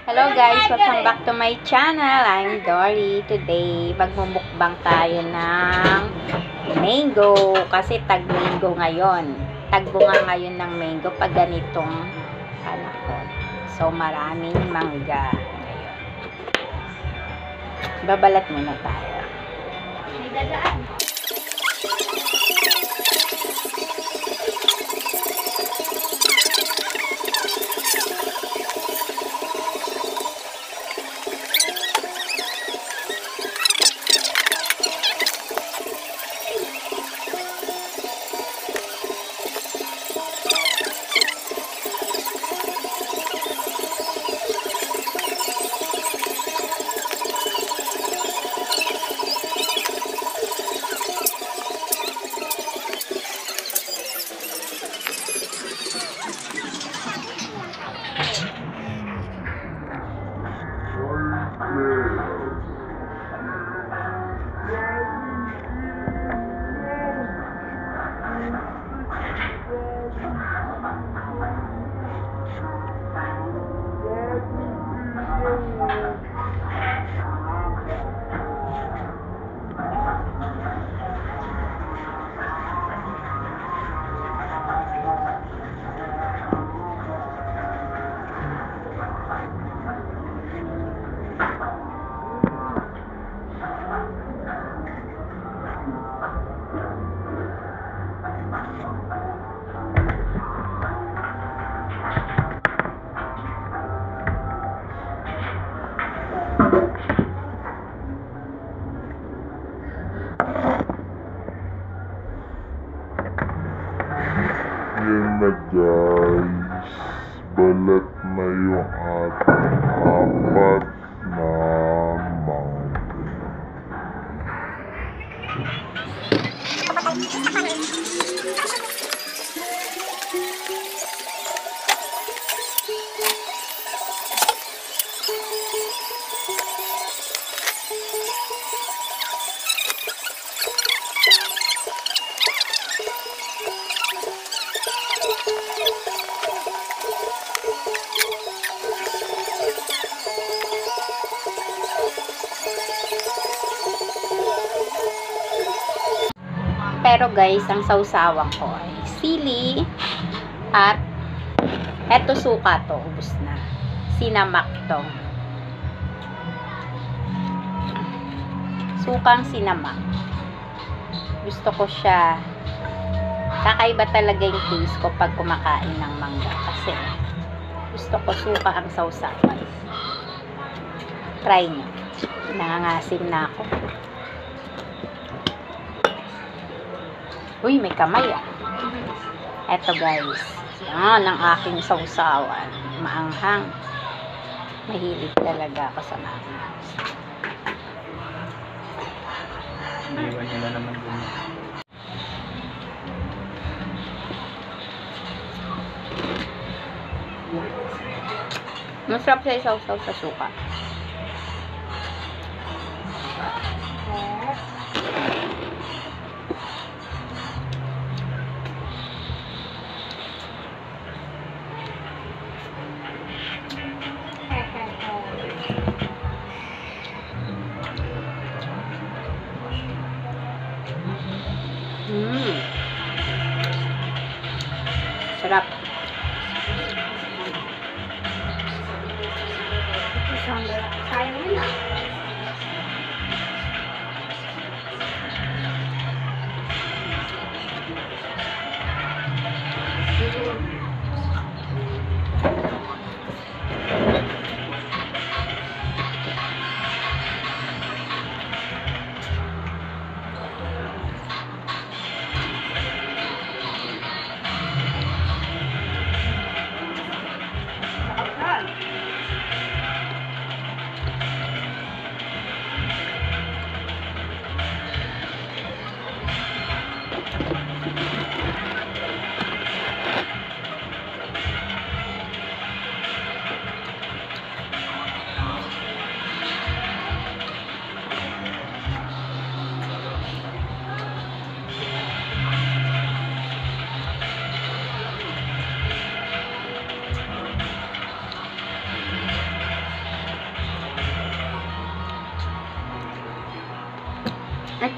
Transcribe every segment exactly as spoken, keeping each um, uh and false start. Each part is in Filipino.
Hello guys, welcome back to my channel. I'm Dorie. Today, magmumukbang tayo ng mango kasi tag-mango ngayon. Tagbunga ngayon ng mango pag ganitong panahon. So, maraming mangga ngayon. Babalat muna tayo. May dadaan. Yan na guys, balat na yung ating apat na mangga. Pero guys, ang sausawan ko ay sili at eto suka to, ubos na. Sinamak to. Sukang sinamak. Gusto ko siya. Kakaiba talaga yung taste ko pag kumakain ng mangga. Kasi gusto ko suka ang sausawan. Try nyo. Nangangasim na ako. Uy, may kamay ah. Eto guys. Yan ang aking sausawan. Maanghang. Mahilig talaga ako sa maanghang. Iwan niya na naman dun. Masarap sa isaw-saw sa suka. Mmm. Sarap.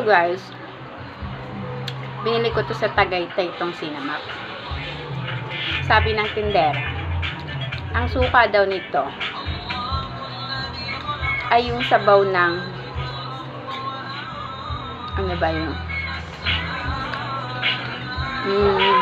guys, binili ko to sa Tagaytay itong sinamak. Sabi ng tindera, ang suka daw nito ay yung sabaw ng ano ba yun? Hmm.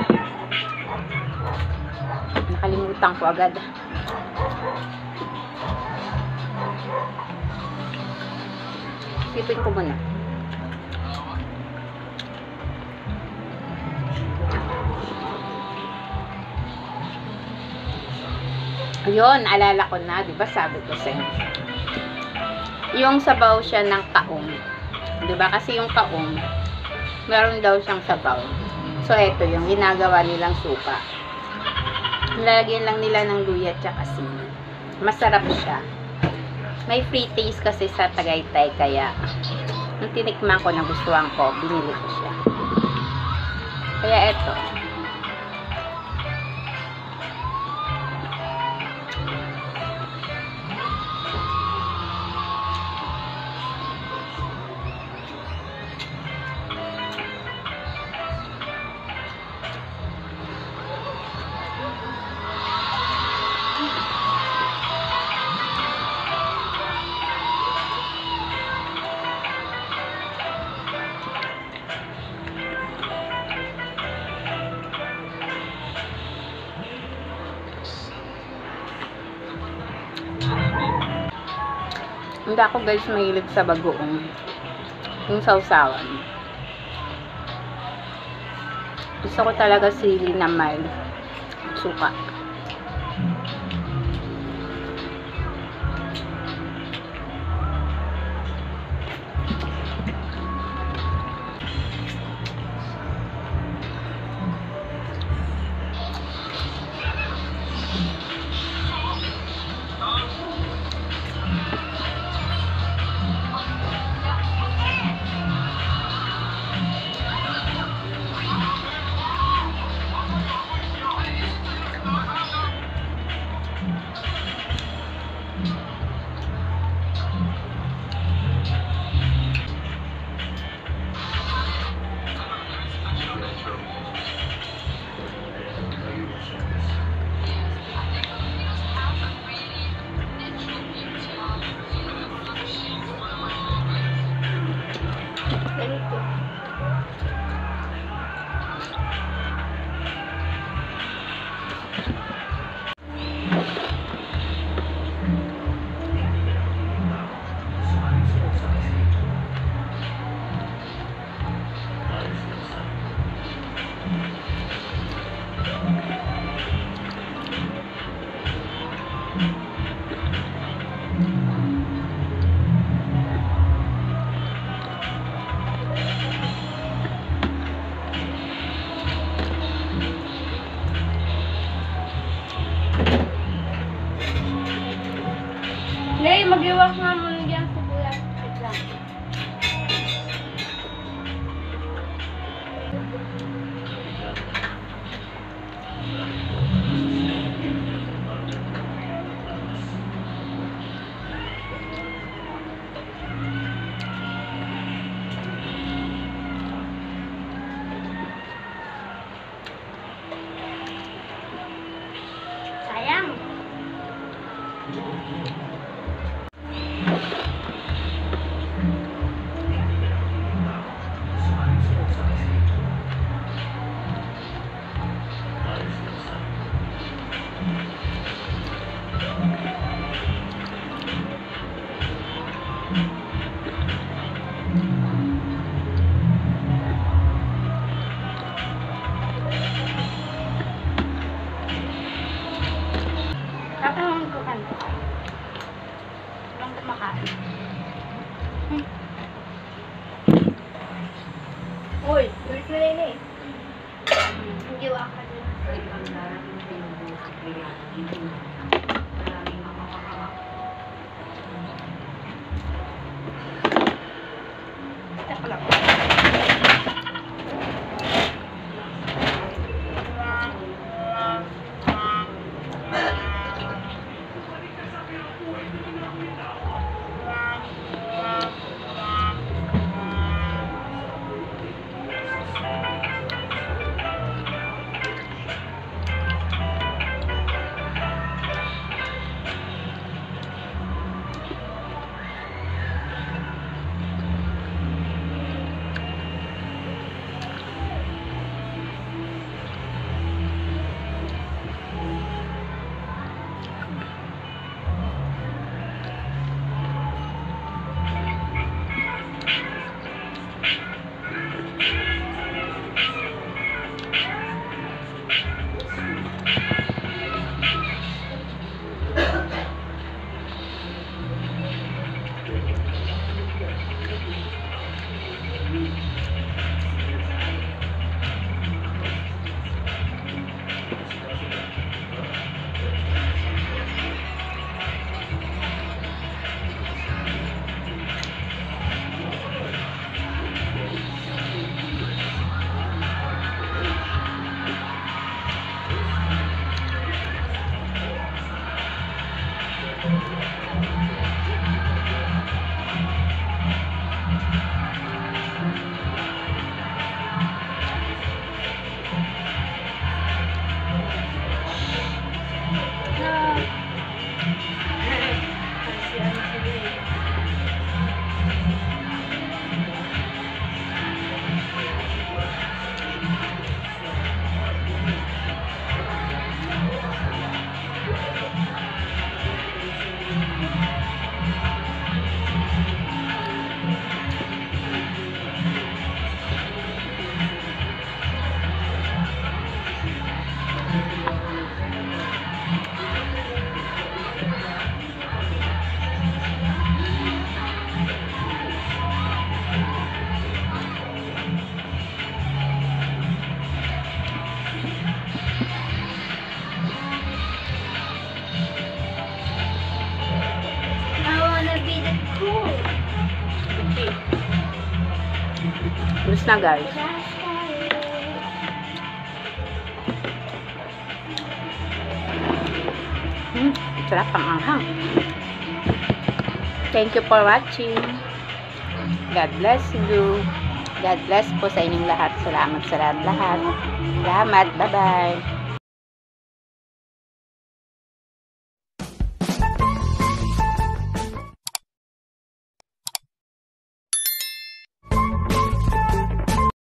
Nakalimutan ko agad. Sipin ko muna. Ayun, alala ko na, 'di ba? Sabi ko sa inyo. Yung sabaw siya ng kaong. 'Di ba? Kasi yung kaong meron daw siyang sabaw. So ito yung ginagawa nilang suka. Nilalagyan lang nila ng luya at asin. Masarap siya. May free taste kasi sa Tagaytay, kaya nung tinikman ko, nagustuhan ko, binili ko siya. Kaya eto. Hindi ako guys mahilig sa bagoong. Yung sausawan. Gusto ko talaga sili na may suka. Lay, mag-iwak nga muna diyan sa kuya. Wait lang. Sayang. Tapos ko kan. Lang kumakain. Hmm. Uy, ulit mo na eh. Hindi waka din. Teka lang. Matamis na, guys. Hmm, sarap ang anghang. Thank you for watching. God bless you. God bless po sa inyong lahat. Salamat sa lahat-lahat. Salamat. Bye-bye.